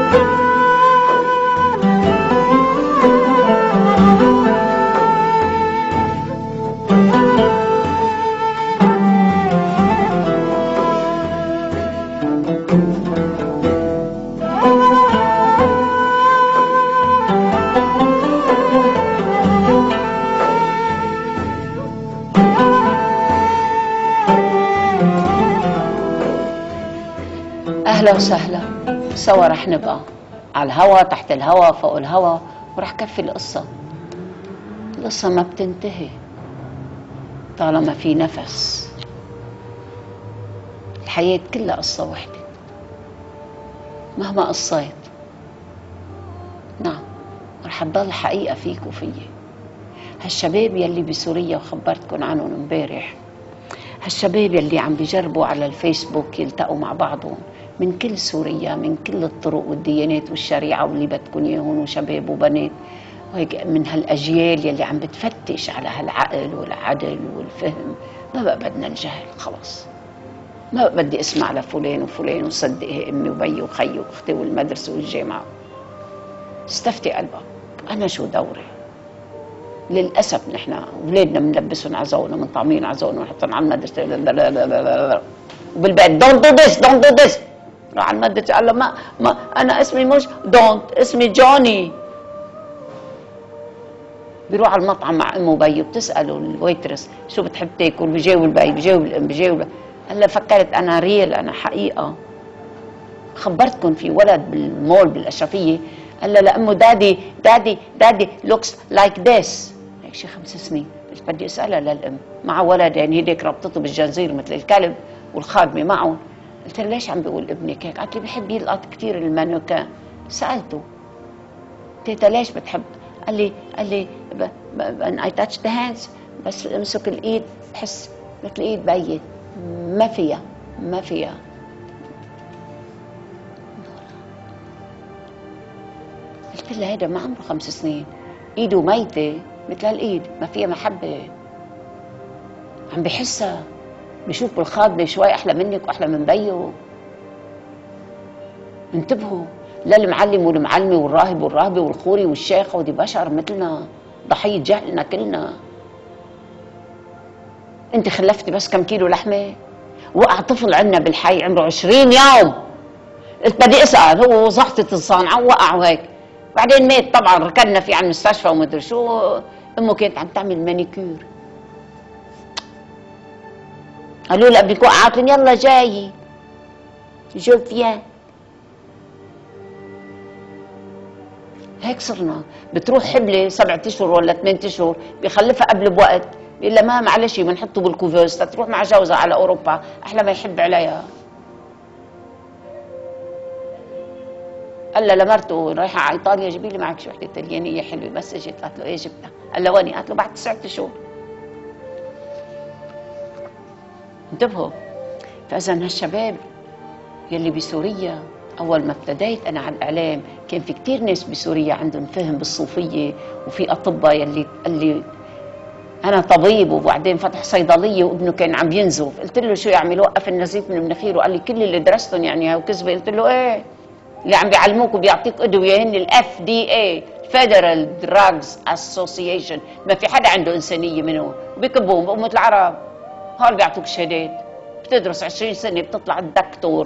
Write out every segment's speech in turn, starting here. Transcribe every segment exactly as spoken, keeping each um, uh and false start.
أهلا وسهلا، سوا رح نبقى على الهوا، تحت الهوا، فوق الهوا، ورح كفي القصة. القصة ما بتنتهي طالما في نفس. الحياة كلها قصة وحدة مهما قصيت. نعم، رح تضل حقيقة فيك وفيي. هالشباب يلي بسوريا وخبرتكن عنهم امبارح، هالشباب يلي عم بيجربوا على الفيسبوك يلتقوا مع بعضهم من كل سوريا، من كل الطرق والديانات والشريعة واللي بدكن اياهم، وشباب وبنات، وهيك من هالاجيال يلي عم بتفتش على هالعقل والعدل والفهم. ما بقى بدنا الجهل، خلص. ما بقى بدي اسمع لفلان وفلان وصدق امي وبي وخي واختي والمدرسة والجامعة. استفتي قلبك، انا شو دوري؟ للاسف نحن اولادنا بنلبسهم عزونا، بنطعمين عزونا، ونحطهم على المدرسة وبالبيت دونت دو ذس دونت دو ذس. راح على المدرسة قال له ما ما انا اسمي مش دونت، اسمي جوني. بيروح على المطعم مع امه وبيه، بتساله الويترس شو بتحب تاكل، بيجاوب البي، بيجاوب الام، بيجاوب. هلا فكرت انا ريل، انا حقيقه. خبرتكم في ولد بالمول بالاشرفيه قال له لامه دادي دادي دادي لوكس لايك ذس. هيك شي خمس سنين. قلت بدي اسالها للام، مع ولد يعني هيك ربطته بالجنزير مثل الكلب والخادمه معهم. قلت له ليش عم بيقول ابنك هيك؟ قالت لي بحب يلقط كثير المانوكان. سالته تيتا ليش بتحب؟ قال لي قال لي اي تاتش ذا هاندز، بس امسك الايد بحس مثل ايد بيي، ما فيها ما فيها. قلت لها هيدا ما عمره خمس سنين، ايده ميته مثل هالايد، ما فيها محبه. عم بحسها، بشوف بالخادمه شوي احلى منك واحلى من بيه. انتبهوا، لا المعلم والمعلمه والراهب والراهبه والخوري والشيخه، ودي بشر مثلنا، ضحيه جهلنا كلنا. انت خلفتي بس كم كيلو لحمه؟ وقع طفل عندنا بالحي عمره عشرين يوم، قلت بدي اسال، هو وصحتي الصانعه وقع وهيك، بعدين مات طبعا. ركضنا فيه على المستشفى ومدري شو. امه كانت عم تعمل مانيكير، قالوا لها ابنك وقع، قالت لهم يلا جاي جوفيا. هيك صرنا. بتروح حبلة سبعة اشهر ولا ثمان اشهر، بيخلفها قبل بوقت، بيقول لها ما معلش بنحطه بالكوفيز تروح مع جوزها على اوروبا، احلى ما يحب عليها. قال لها لمرته رايحه على ايطاليا جيبي لي معك شو وحده طليانيه حلوه، بس اجت قالت له ايه جبتها؟ قال لها وين؟ قالت له بعد تسعة اشهر. انتبهوا. فاذا هالشباب يلي بسوريا، اول ما ابتديت انا على الاعلام كان في كثير ناس بسوريا عندهم فهم بالصوفيه، وفي اطباء يلي قال لي انا طبيب وبعدين فتح صيدليه وابنه كان عم ينزف. قلت له شو يعمل؟ وقف النزيف من مناخيره. وقال لي كل اللي درستهم يعني هو كذبه. قلت له ايه اللي عم بيعلموك وبيعطيك ادويه هن الاف دي اي فيدرال دراجز اسوسيشن، ما في حدا عنده انسانيه منهم، وبيكبوهم بأمة العرب. هول بيعطوك شهادات، بتدرس عشرين سنه بتطلع الدكتور،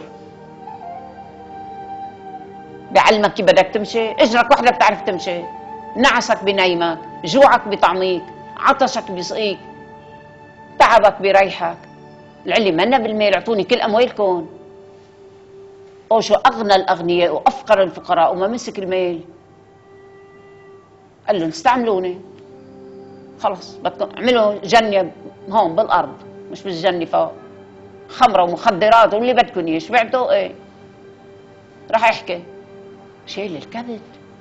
بيعلمك كيف بدك تمشي، اجرك وحده بتعرف تمشي، نعسك بنيمك، جوعك بيطعميك، عطشك بيسقيك، تعبك بيريحك. العلم منا بالمال، اعطوني كل اموالكم. او شو اغنى الاغنياء وافقر الفقراء وما مسك المال. قال لهم استعملوني، خلص بدكم اعملوا جنه هون بالارض مش بالجنه فوق، خمره ومخدرات واللي بدكم اياه، شبعتوا؟ ايه. راح يحكي شيل الكبت،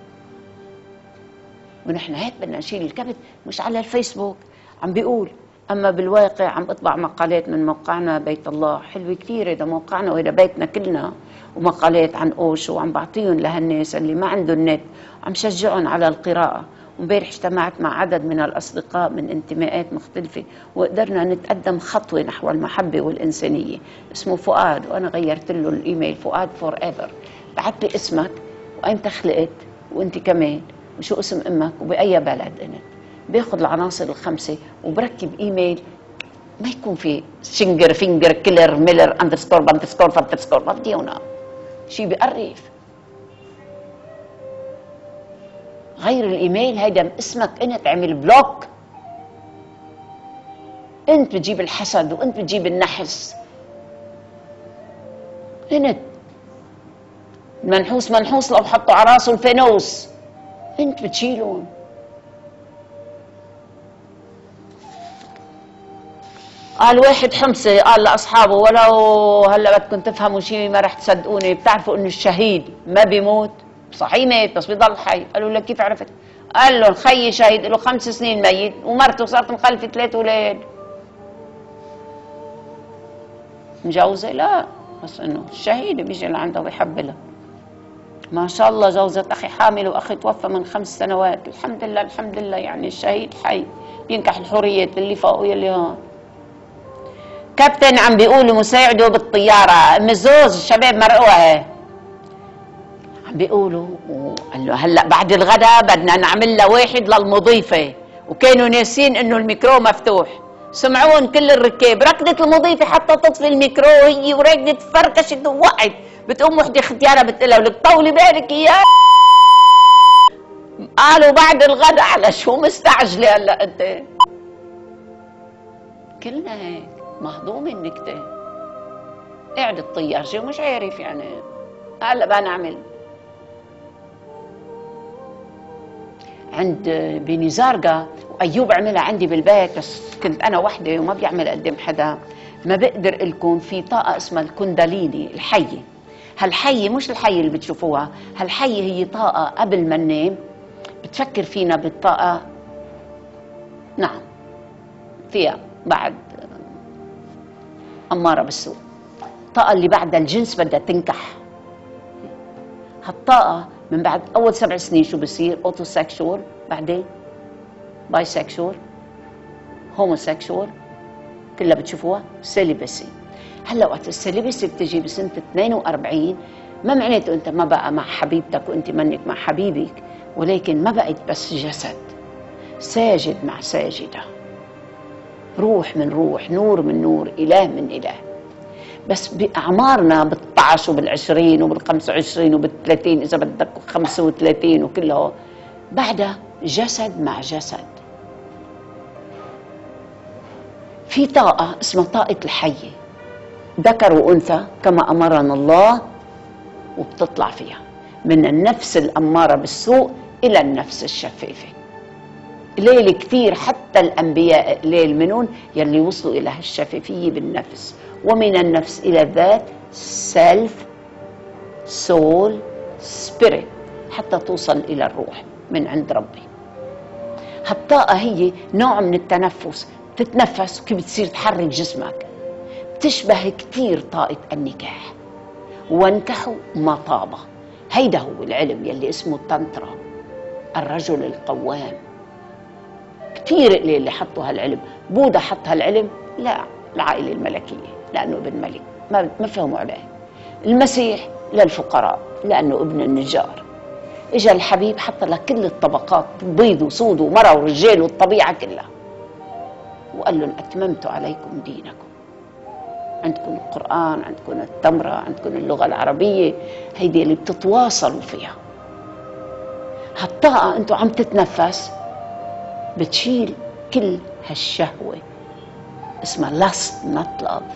ونحن هيك بدنا نشيل الكبت، مش على الفيسبوك عم بيقول. اما بالواقع عم بطبع مقالات من موقعنا بيت الله، حلوه كثير هذا موقعنا وهذا بيتنا كلنا، ومقالات عن اوشو وعم بعطيهم لهالناس اللي ما عندهم نت، عم شجعهم على القراءه. ومبارح اجتمعت مع عدد من الاصدقاء من انتماءات مختلفه، وقدرنا نتقدم خطوه نحو المحبه والانسانيه. اسمه فؤاد، وانا غيرت له الايميل، فؤاد فور ايفر. بعت لي اسمك وأيمتى خلقت وأنت كمان وشو اسم أمك وبأي بلد أنت. باخذ العناصر الخمسة وبركب إيميل ما يكون في شنجر فينجر كيلر ميلر اندرسكور باندرسكور فاندرسكور، ما بدي هنا شيء بقرف. غير الايميل هيدا اسمك انت، اعمل بلوك. انت بتجيب الحسد وانت بتجيب النحس. انت منحوس منحوس لو حطوا على راسه الفانوس انت بتشيلون. قال واحد حمصي قال لاصحابه ولو هلا بدكم تفهموا شيء ما رح تصدقوني، بتعرفوا انه الشهيد ما بيموت؟ صحيح مات بس بيضل حي. قالوا له كيف عرفت؟ قال لهم خيي شهيد له خمس سنين ميت ومرته صارت مخلفه ثلاث اولاد. مجوزه؟ لا، بس انه الشهيد بيجي لعنده وبيحبلها. ما شاء الله جوزت اخي حامل واخي توفى من خمس سنوات، الحمد لله الحمد لله. يعني الشهيد حي بينكح الحوريات اللي فوق واللي هون. كابتن عم بيقولوا مساعده بالطياره ام الزوز الشباب مرقوها عم بيقولوا، وقال له هلا بعد الغداء بدنا نعمل له واحد للمضيفه، وكانوا ناسين انه الميكرو مفتوح. سمعون كل الركاب، ركضت المضيفه حتى تطفي الميكرو هي وركضت فركشت ووقعت. بتقوم وحده ختيارها بتقلها ولك طولي بالك يا قالوا بعد الغداء. على شو مستعجله هلا انت؟ كلنا هيك مهضوم النكته. قاعد الطيارجي ومش عارف يعني هلا بقى نعمل. عند بني زارقة وايوب عملها عندي بالبيت، بس كنت انا وحده وما بيعمل قدام حدا. ما بقدر لكم في طاقه اسمها الكنداليني الحيه. هالحيه مش الحيه اللي بتشوفوها، هالحيه هي طاقه قبل ما ننام بتفكر فينا بالطاقه. نعم فيها بعد أمارة بالسوء. الطاقة اللي بعدها الجنس بدها تنكح. هالطاقة من بعد أول سبع سنين شو بصير؟ أوتو سكشوال، بعدين باي سكشوال، هومو سكشوال، كلها بتشوفوها سيليبسي. هلا وقت السيليبسي بتجي بسنة اثنين وأربعين ما معناته أنت ما بقى مع حبيبتك وأنت منك مع حبيبك، ولكن ما بقت بس جسد، ساجد مع ساجدة، روح من روح، نور من نور، إله من إله. بس بأعمارنا بالطعش وبالعشرين وبالخمسة وعشرين وبالثلاثين إذا بدك خمسة وثلاثين وكله بعدها جسد مع جسد. في طاقة اسمها طاقة الحية، ذكر وأنثى كما أمرنا الله، وبتطلع فيها من النفس الأمارة بالسوء إلى النفس الشفافة. ليل كثير حتى الأنبياء ليل منون يلي وصلوا إلى الشفافية بالنفس، ومن النفس إلى الذات سيلف سول سبيريت حتى توصل إلى الروح من عند ربي. هالطاقة هي نوع من التنفس، تتنفس وكيف بتصير تحرك جسمك. بتشبه كثير طاقة النكاح. وانكحوا ما طاب، هيدا هو العلم يلي اسمه التنترا، الرجل القوام. كثير قليل اللي حطوا هالعلم. بوذا حط هالعلم؟ لا، العائلة الملكية لأنه ابن ملك، ما ما فهموا عليه. المسيح للفقراء لأنه ابن النجار. إجا الحبيب حط لك كل الطبقات، بيض وسود ومرأة ورجال والطبيعة كلها، وقال لهم أتممت عليكم دينكم. عندكم القرآن، عندكم التمرة، عندكم اللغة العربية، هيدي اللي بتتواصلوا فيها. هالطاقة أنتوا عم تتنفس بتشيل كل هالشهوة، اسمها lust not love.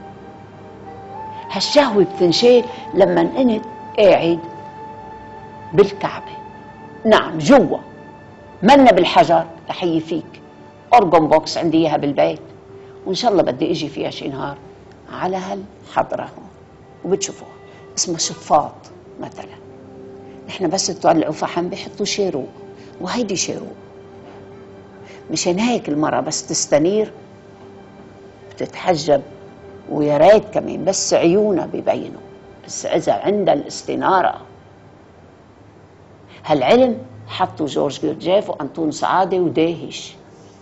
هالشهوة بتنشيل لما انت قاعد بالكعبة، نعم جوا، منا بالحجر. تحيي فيك أورجون بوكس عندي إياها بالبيت، وإن شاء الله بدي إجي فيها شي نهار على هالحضرة هون وبتشوفوها. اسمها شفاط مثلا. نحن بس تولعوا فحم بيحطوا شيروب، وهيدي شيروب. مشان هيك المرأة بس تستنير بتتحجب، ويا ريت كمان بس عيونها ببينوا، بس إذا عندها الاستنارة. هالعلم حطوا جورج جيرجيف وأنطون سعادة وداهش،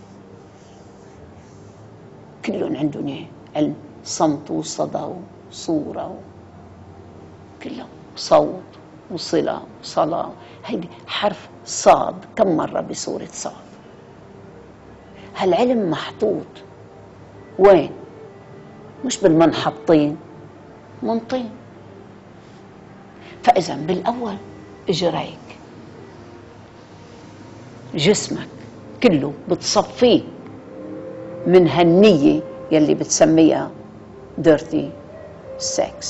كلهم عندهم اياه علم، صمت وصدى وصورة كلهم صوت وصلة وصلاة. هيدي حرف صاد كم مرة بسورة صاد. هالعلم محطوط وين؟ مش بالمنحطين، منطين. فإذا بالأول إجريك جسمك كله بتصفيه من هالنية يلي بتسميها dirty sex.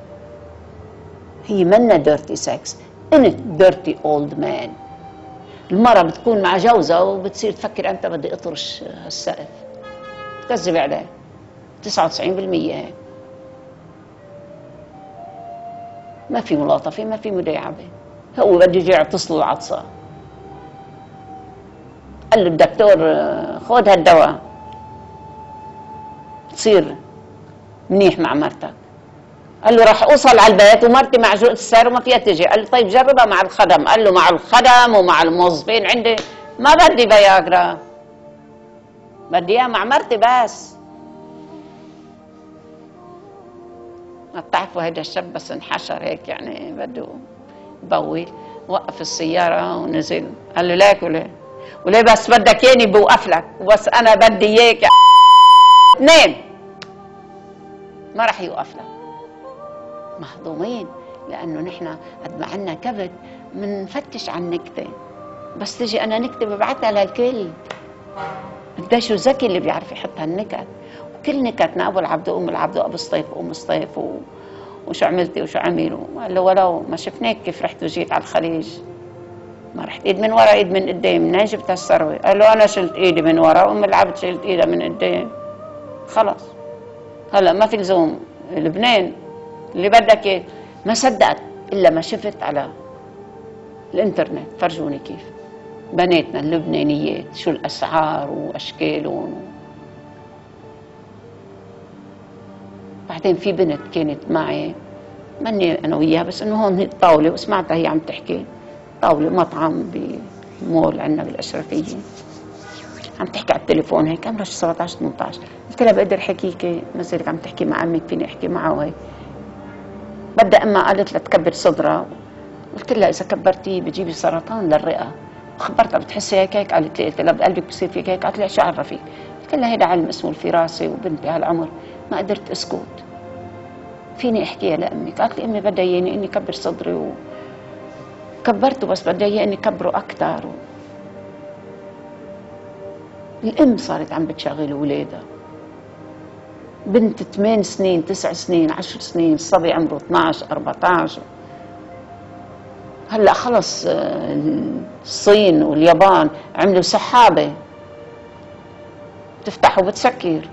هي منا dirty sex، انت dirty old man. المرة بتكون مع جوزها وبتصير تفكر أنت بدي أطرش هالسقف، تكذب عليه. تسعة وتسعين بالمية هيك، ما في ملاطفة، ما في مداعبة، هو بده يجي يعتصل العطسة. قال له الدكتور خذ هالدواء تصير منيح مع مرتك. قال له راح اوصل على البيت ومرتي معجوقة السير وما فيها تجي. قال له طيب جربها مع الخدم. قال له مع الخدم ومع الموظفين عندي، ما بدي فياجرا، بدي اياها مع مرتي بس. ما بتعرفوا هيدا الشاب بس انحشر هيك يعني بده يبول. وقف السيارة ونزل. قال له ليك وليه؟ وليه بس بدك ياني بوقف لك، وبس انا بدي اياك يا اثنين ما راح يوقف لك. مهضومين لانه نحن قد ما عنا كبت منفتش عن نكته، بس تجي انا نكته ببعتها للكل. قديش ذكي اللي بيعرف يحط هالنكت. وكل نكتنا ابو العبد وام العبد وابو الصيف وام الصيف و... وشو عملتي وشو عملوا. قال له ولو ما شفناك كيف رحت وجيت على الخليج، ما رحت ايد من ورا ايد من قدام، منين جبت هالثروه؟ قال له انا شلت ايدي من ورا وام العبد شلت ايدها من قدام. خلص هلا ما في لزوم لبنان اللي بدك اياه. ما صدقت الا ما شفت على الانترنت فرجوني كيف بناتنا اللبنانيات شو الاسعار واشكالهم. بعدين في بنت كانت معي ماني انا وياها بس انه هون الطاوله وسمعتها هي عم تحكي، طاوله مطعم بمول عندنا بالاشرفيه، عم تحكي على التليفون هيك عمرها شي سبعة عشر ثمانية عشر. قلت لها بقدر حكيكي مثلك عم تحكي مع عمك فيني احكي معه وهيك. بدها اما قالت لها تكبر صدرها. قلت لها اذا كبرتي بتجيبي سرطان للرئه. خبرتها بتحسي هيك هيك؟ قالت لي. قلت لها بقلبك بصير فيك هيك؟ قالت لي شو عرفك؟ قلت لها هيدا علم اسمه الفراسه وبنت بهالعمر. ما قدرت اسكت، فيني احكيها لامك؟ قالت لي امي بدها اياني اني كبر صدري وكبرته بس بدها اياني اني كبره اكثر. الام صارت عم بتشغل اولادها، بنت ثمان سنين تسع سنين عشر سنين، الصبي عمره اثنعش أربعة عشر. هلا خلص الصين واليابان عملوا سحابه بتفتح وبتسكر.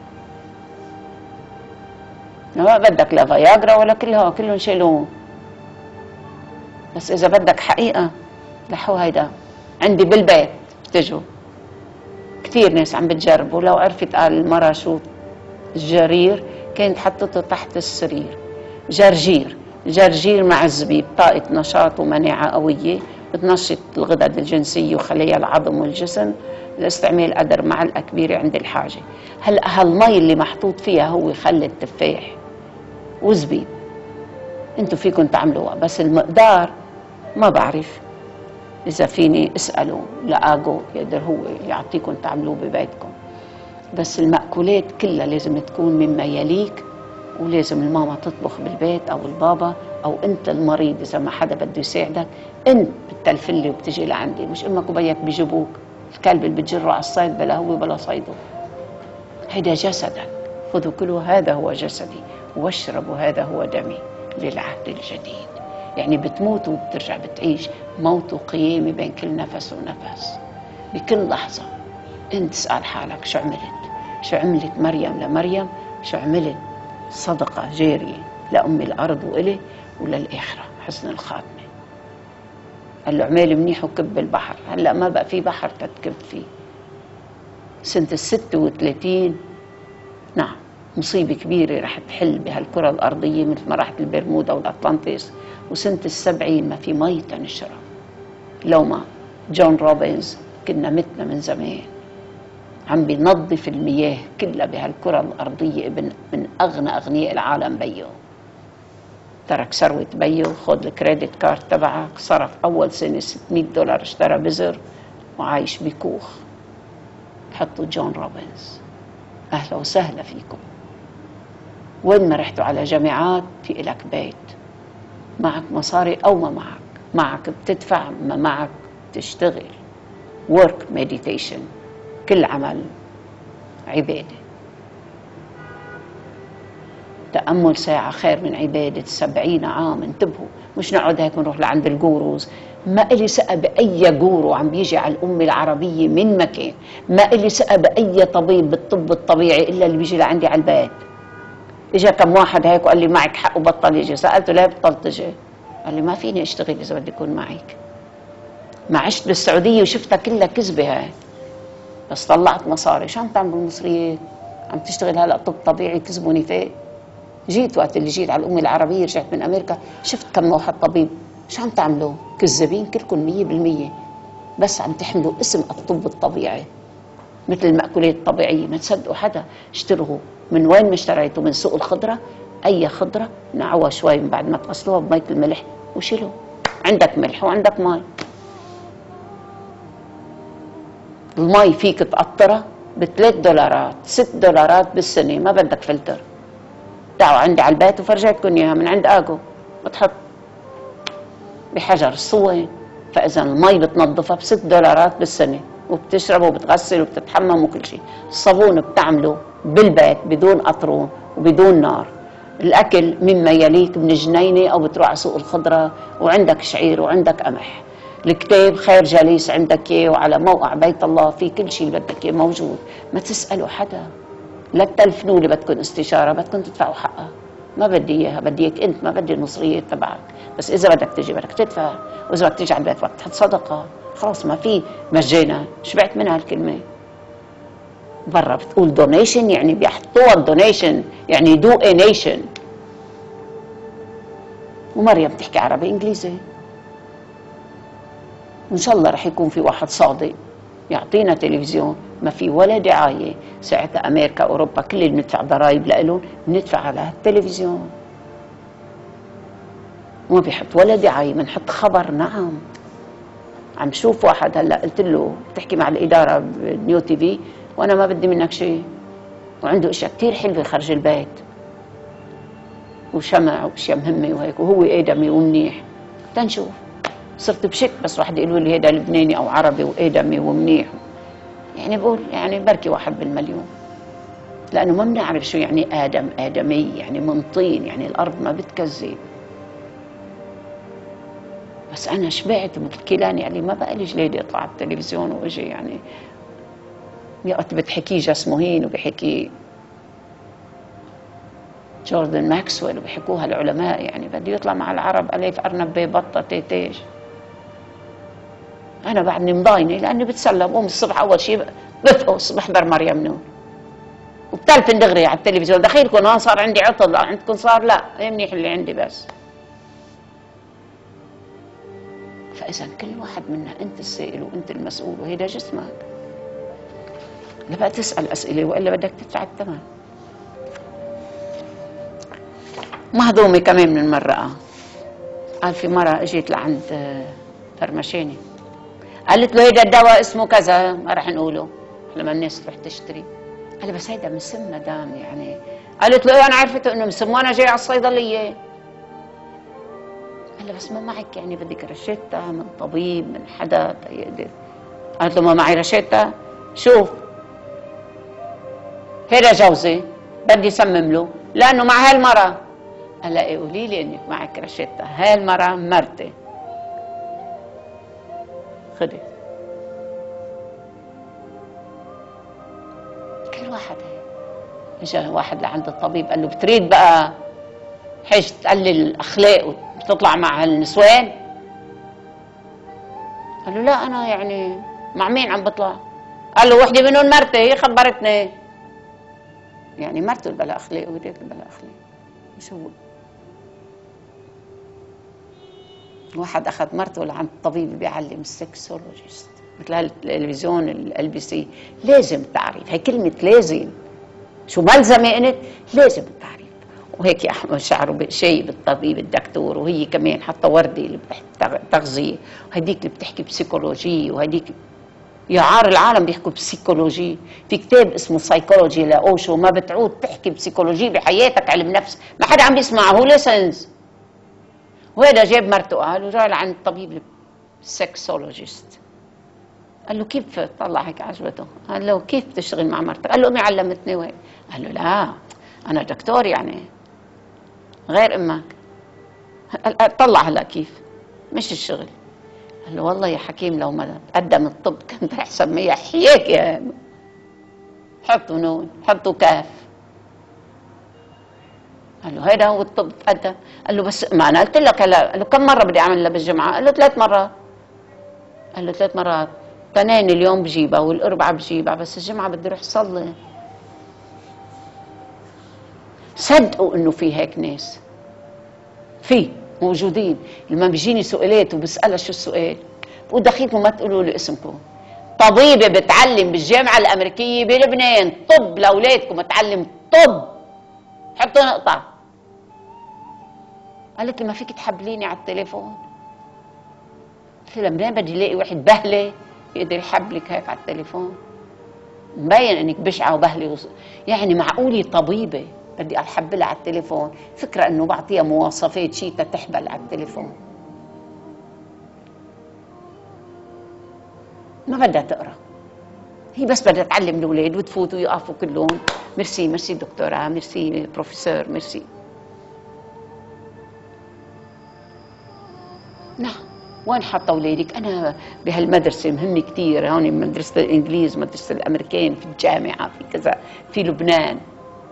ما بدك لا فياجرا ولا كلها، كلهم شيلون. بس اذا بدك حقيقه لحو هيدا عندي بالبيت بتجوا كثير ناس عم بتجربوا. لو عرفت قال المرة شو الجرير كانت حطته تحت السرير. جرجير، جرجير مع الزبيب طاقة نشاط ومناعة قوية، بتنشط الغدد الجنسية وخلايا العظم والجسم. الاستعمال قدر معلقة كبيرة عند الحاجة. هلا هالمي اللي محطوط فيها هو خل التفاح وزبيب، انتوا فيكم تعملوها بس المقدار ما بعرف. إذا فيني اسألوا لآجو يقدر هو يعطيكم تعملوه ببيتكم. بس المأكولات كلها لازم تكون مما يليك، ولازم الماما تطبخ بالبيت أو البابا أو أنت المريض إذا ما حدا بده يساعدك أنت بتلفلي وبتجي لعندي، مش أمك وبيك بيجيبوك الكلب اللي بتجره على الصيد بلا هو بلا صيده. هيدا جسدك، خذوا كلوا هذا هو جسدي واشربوا هذا هو دمي للعهد الجديد. يعني بتموت وبترجع بتعيش، موت وقيامة بين كل نفس ونفس. بكل لحظة انت تسأل حالك شو عملت؟ شو عملت مريم لمريم؟ شو عملت صدقة جارية لأم الأرض وإلي وللآخرة حسن الخاتمة؟ قال له عمال منيح وكب البحر. هلأ ما بقى في بحر تتكب فيه. سنة الستة وثلاثين نعم مصيبة كبيرة رح تحل بهالكرة الأرضية مثل ما راحت البرمودا والأطلنطس. وسنة السبعين ما في مي تنشرب. لو ما جون روبنز كنا متنا من زمان. عم بينظف المياه كلها بهالكرة الأرضية ابن من أغنى أغنياء العالم بيه. ترك ثروة بيه، خد الكريدت كارد تبعك، صرف أول سنة ستمية دولار اشترى بزر وعايش بكوخ. حطوا جون روبنز. أهلا وسهلا فيكم. وين ما رحتوا على جامعات في إلك بيت، معك مصاري أو ما معك، معك بتدفع، ما معك تشتغل. work meditation، كل عمل عبادة. تأمل ساعة خير من عبادة سبعين عام. انتبهوا، مش نقعد هيك ونروح لعند الجوروز. ما إلي ثقة بأي جورو عم بيجي على الأمة العربية من مكان، ما إلي ثقة بأي طبيب بالطب الطبيعي إلا اللي بيجي لعندي على البيت. إجا كم واحد هيك وقال لي معك حق وبطل يجي. سألته ليه بطلت تجي؟ قال لي ما فيني أشتغل إذا بدي أكون معك. ما عشت بالسعودية وشفتها كلها كذبة هاي، بس طلعت مصاري. شو عم تعمل بالمصريات؟ عم تشتغل هلا طب طبيعي كذبوني فيه. جيت وقت اللي جيت على الأمة العربية، رجعت من أمريكا شفت كم واحد طبيب. شو عم تعملوا؟ كذابين كلكم مية بالمية، بس عم تحملوا اسم الطب الطبيعي مثل المأكولات الطبيعية. ما تصدقوا حدا. اشتروا من وين ما اشتريتوا؟ من سوق الخضرة. أي خضرة نعوها شوي من بعد ما تغسلوها بمية الملح وشيلوا. عندك ملح وعندك مي. المي فيك تقطرها بثلاث دولارات ست دولارات بالسنة، ما بدك فلتر. تعوا عندي على البيت وفرجيتكم اياها من عند اجو. بتحط بحجر الصوين، فاذا المي بتنظفها بست دولارات بالسنه، وبتشرب وبتغسل وبتتحمم وكل شيء. الصابون بتعمله بالبيت بدون قطرون وبدون نار. الاكل مما يليك من جنينه او بتروح على سوق الخضره وعندك شعير وعندك قمح. الكتاب خير جليس عندك اياه، وعلى موقع بيت الله في كل شيء اللي بدك اياه موجود. ما تسالوا حدا، لا تلفنوا اللي بدكم استشاره، بدكم تدفعوا حقها. ما بدي اياها، بدي اياك انت، ما بدي المصريات تبعك. بس اذا بدك تجي بدك تدفع، واذا بدك تيجي على البيت بدك تحط صدقه. خلاص ما في مجانا. شبعت منها الكلمه. برا بتقول دونيشن، يعني بيحطوها الدونيشن يعني دو اي نيشن. ومريم بتحكي عربي انجليزي. وان شاء الله رح يكون في واحد صادق يعطينا تلفزيون ما في ولا دعايه. ساعتها امريكا اوروبا كل اللي بندفع ضرائب لهم بندفع على التلفزيون، وما بيحط ولا دعايه، بنحط خبر. نعم عم شوف واحد هلا قلت له بتحكي مع الاداره بنيو تي في وانا ما بدي منك شيء، وعنده اشياء كثير حلوه خارج البيت وشمع واشياء مهمه وهيك، وهو ادمي ومنيح. تنشوف صرت بشك بس واحد يقولوا لي هيدا لبناني او عربي وادمي ومنيح. يعني بقول يعني بركي واحد بالمليون، لانه ما بنعرف شو يعني ادم ادمي، يعني من طين، يعني الارض ما بتكذب. بس انا شبعت بالكيلان، يعني ما بقى لي جليدي اطلع على التلفزيون واجي يعني وقت بتحكي جسمه هين وبحكي جوردن ماكسويل وبحكوها العلماء، يعني بده يطلع مع العرب الف ارنب ببطه تيتيج. انا بعدني مضاينه لاني بتسلى، بقوم الصبح اول شيء بفقص بحضر مريم نور وبتلفن دغري على التلفزيون. دخيلكم ها صار عندي عطل، عندكم صار لا، هي منيح اللي عندي بس. فاذا كل واحد منا انت السائل وانت المسؤول، وهيدا جسمك. لا بقى تسال اسئله والا بدك تدفع الثمن. مهضومه كمان من المرأة. قال في مرة اجيت لعند فرمشاني قالت له هيدا الدواء اسمه كذا، ما رح نقوله لما الناس تروح تشتري. قال لي بس هيدا مسم مدام يعني. قالت له ايه انا عرفت انه مسم وانا جاي على الصيدليه. قال لي بس ما معك يعني بدك رشيتة من طبيب من حدا يقدر. قالت له ما معي رشيتة. شوف هيدا جوزي بدي سمم له لانه مع هالمرة. قال لها ايه قولي لي انك معك رشيتة، هالمرة مرتي. خدي كل واحد هيك. اجى واحد لعند الطبيب قال له بتريد بقى حيش تقلل الاخلاق وتطلع مع النسوان؟ قال له لا انا يعني مع مين عم بطلع؟ قال له وحده منهم مرتي، هي خبرتني. يعني مرته اللي بلا اخلاق وهديك اللي بلا اخلاق. مش هو. واحد اخذ مرته لعند الطبيب بيعلم السكسولوجيست مثل هالتلفزيون ال بي سي. لازم تعريف، هي كلمه لازم. شو ملزمه انت؟ لازم التعريف. وهيك يا احمد شعره شايب الطبيب الدكتور، وهي كمان حتى وردي اللي بتحكي تغذيه، وهديك اللي بتحكي بسيكولوجي، وهديك يا عار العالم بيحكوا بسيكولوجي. في كتاب اسمه سايكولوجي لاوشو، ما بتعود تحكي بسيكولوجي بحياتك، علم نفس ما حدا عم بيسمعه، هو ليسنز. وهذا جاب مرته قال وجاي لعند الطبيب السكسولوجيست، قال له كيف طلع هيك عجبته؟ قال له كيف بتشتغل مع مرتك؟ قال له امي علمتني وهيك. قال له لا انا دكتور يعني غير امك. طلع هلا كيف مش الشغل. قال له والله يا حكيم لو ما تقدم الطب كنت رح سميها حياك يا حطوا نون حطوا كاف. قال له هيدا هو الطب تقدم. قال له بس ما انا قلت لك هلا. قال له كم مره بدي اعملها بالجمعه؟ قال له ثلاث مرات. قال له ثلاث مرات، تنين اليوم بجيبها والاربعاء بجيبها، بس الجمعه بدي اروح صلي. صدقوا انه في هيك ناس، في موجودين. لما بيجيني سؤالات وبسالها شو السؤال بقول دقيقكم ما تقولوا لي اسمكم. طبيبه بتعلم بالجامعه الامريكيه بلبنان طب لاولادكم، تعلم طب، حطوا نقطه. قالت لي ما فيك تحبليني على التليفون؟ قلت لها منين بدي الاقي واحد بهله يقدر يحبلك هيك على التليفون؟ مبين انك بشعه وبهله وص... يعني معقوله طبيبه بدي احبلها على التليفون؟ فكره انه بعطيها مواصفات شيء تحبل على التليفون. ما بدها تقرا، هي بس بدها تعلم الاولاد وتفوت ويقفوا كلهم ميرسي ميرسي دكتوره، ميرسي بروفيسور، ميرسي. نعم. وين حاطه اولادك؟ انا بهالمدرسه مهمه كثير، هون مدرسه الانجليز، مدرسه الامريكان، في الجامعه، في كذا، في لبنان.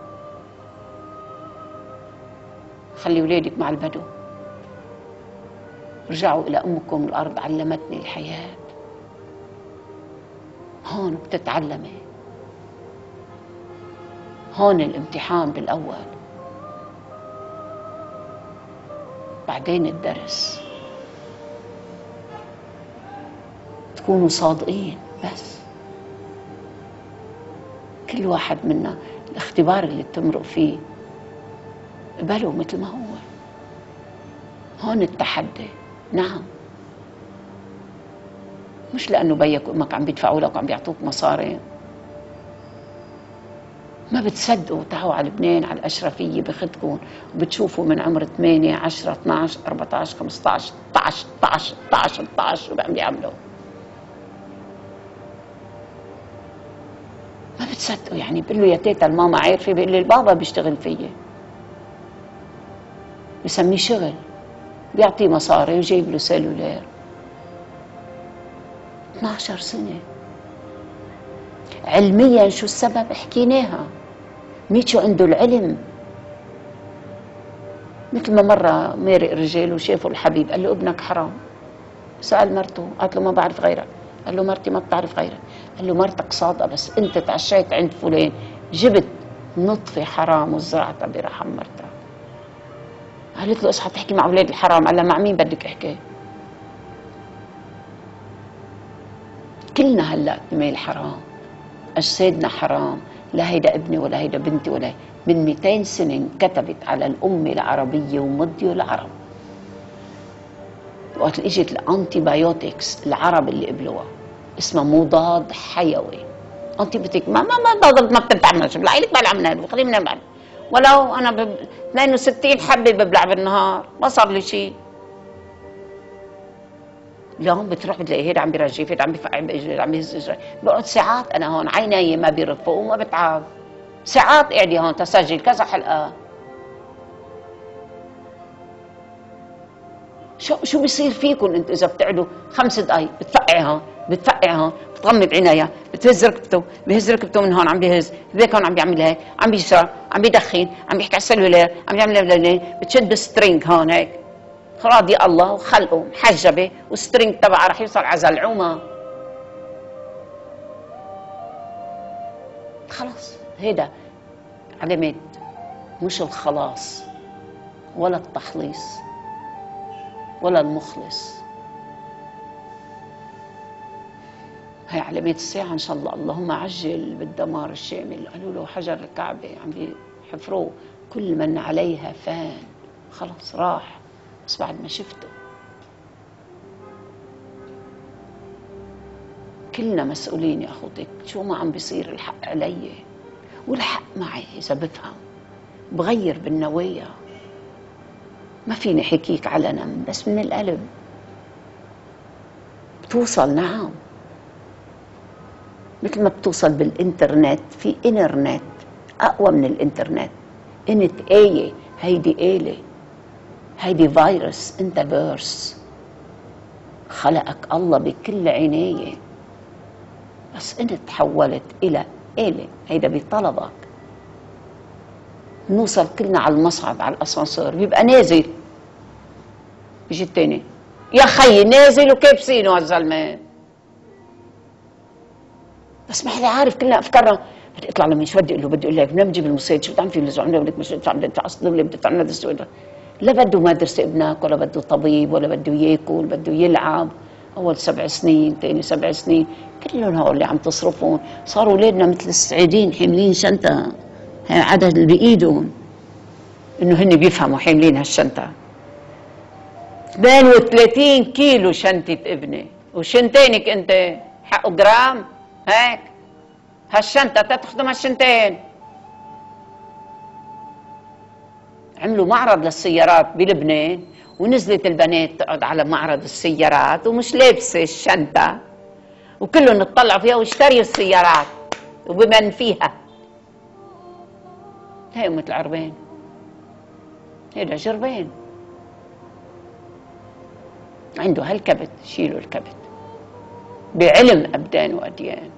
خلي اولادك مع البدو، رجعوا الى امكم الارض علمتني الحياه. هون بتتعلمي، هون الامتحان بالاول، بعدين الدرس. تكونوا صادقين بس. كل واحد منا الاختبار اللي بتمرق فيه قبله مثل ما هو. هون التحدي. نعم، مش لأنه بيك وأمك عم بيدفعوا لك وعم بيعطوك مصاري. ما بتصدقوا تعوا على لبنان على الأشرفية بخدكم وبتشوفوا من عمر ثمانية عشرة اثنعش أربعطعش خمسطعش ستطعش ستطعش ستطعش ستطعش شو عم بيعملوا. ما بتصدقوا. يعني بقول له يا تيتا الماما عارفة؟ بيقول لي البابا بيشتغل فيي، بسميه شغل، بيعطيه مصاري وجايب له سيلولار. اثنعش سنة. علميا شو السبب حكيناها. ميتشو عنده العلم. مثل ما مرة مارق رجال وشافوا الحبيب قال له ابنك حرام. سأل مرته قالت له ما بعرف غيرك. قال له مرتي ما بتعرف غيرك. قال له مرتك صادقة، بس انت تعشيت عند فلان جبت نطفة حرام وزرعتها برحم مرتك. قالت له اصحى تحكي مع اولاد الحرام. قال لها مع مين بدك احكي؟ كلنا هلا مال حرام، اجسادنا حرام. لا هيدا ابني ولا هيدا بنتي ولا هيدا. من مئتين سنة انكتبت على الأمة العربية ومضيوا العرب. وقت اللي اجت الانتي بايوتكس العرب اللي قبلوها اسمها مضاد حيوي. انتي بيوتيك ما ما ما ما بتنفعش، بلاقيك بلع من هذا وخليه من هذا. ولو انا ب اثنين وستين حبه ببلع بالنهار ما صار لي شيء. اليوم بتروح بتلاقي هيدا عم بيرجف، هيدا عم بيفقع باجري، عم بيهز اجري. بقعد ساعات انا هون عيني ما بيرفقوا وما بتعب. ساعات قاعده هون تسجل كذا حلقه. شو شو بيصير فيكم انتم اذا بتقعدوا خمس دقائق بتفقعي هون بتفقعي هون بتغمض عينيها بتهز ركبته بيهز ركبته من هون عم بيهز هذاك هون عم بيعمل هيك عم بيشرب عم بيدخن عم بيحكي على السلولار عم بيعمل بتشد سترينج هون هيك راضي الله وخلقه محجبه والسترينج تبعها رح يوصل على زلعومه. خلاص هيدا علامات مش الخلاص ولا التخليص ولا المخلص. هي علامات الساعة إن شاء الله. اللهم عجل بالدمار الشامل. قالوا له حجر الكعبة عم بيحفروه كل من عليها فان، خلاص راح. بس بعد ما شفته كلنا مسؤولين يا أخوتك. شو ما عم بيصير الحق علي والحق معي. إذا بفهم بغير بالنوايا، ما فيني حكيك علنا بس من القلب بتوصل. نعم، مثل ما بتوصل بالإنترنت، في إنترنت أقوى من الإنترنت. إنت آية، هيدي آلة، هيدي فيروس. أنت فيرس، خلقك الله بكل عناية، بس أنت تحولت إلى آلة. هيدا بطلبك. نوصل كلنا على المصعد، على الأسانسور، بيبقى نازل، بيجي التاني يا خيي نازل وكابسينه هالزلمة، بس ما حدا عارف. كلنا أفكارنا بدي اطلع لمين، شو بدي اقول له؟ بدي اقول لك بدنا نجيب المصيد، شو بتعمل فيه اللي عندنا ولك مش بتعمل انت اصلا ولا بدك تعمل مدرسه ولا لا. بده مدرسه ابنك، ولا بده طبيب، ولا بده ياكل، بده يلعب. اول سبع سنين، ثاني سبع سنين، كلهم هول اللي عم تصرفون. صاروا اولادنا مثل السعيدين حاملين شنطه، عدد اللي بايدهم انه هن بيفهموا حاملين هالشنطه. اثنين وثلاثين كيلو شنطه ابني، وشنتينك انت حقه جرام هيك. هالشنطة تخدم هالشنتين. عملوا معرض للسيارات بلبنان، ونزلت البنات تقعد على معرض السيارات ومش لابسة الشنطة، وكلهم اطلعوا فيها واشتريوا السيارات وبمن فيها. هي أمة العربين، هيدا جربين. عنده هالكبت، شيلوا الكبت بعلم أبدان وأديان.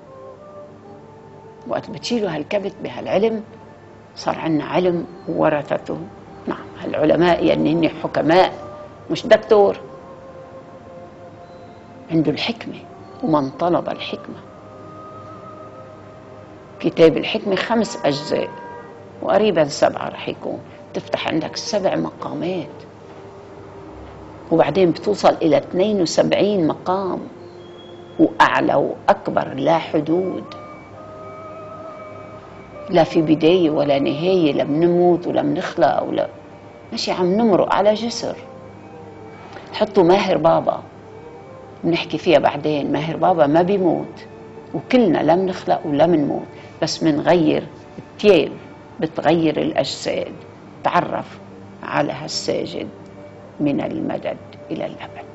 وقت بتشيلوا هالكبت بهالعلم، صار عنا علم ورثته. نعم، هالعلماء يعني هن حكماء، مش دكتور. عنده الحكمة، ومن طلب الحكمة. كتاب الحكمة خمس أجزاء، وقريبا سبعة رح يكون. تفتح عندك سبع مقامات، وبعدين بتوصل إلى اثنين وسبعين مقام، وأعلى وأكبر لا حدود. لا في بداية ولا نهاية، لا بنموت ولا بنخلق ولا ماشي، عم نمرق على جسر. حطوا ماهر بابا، بنحكي فيها بعدين. ماهر بابا ما بيموت، وكلنا لا بنخلق ولا بنموت، بس بنغير الثياب، بتغير الأجساد. تعرف على هالساجد من المدد إلى الأبد.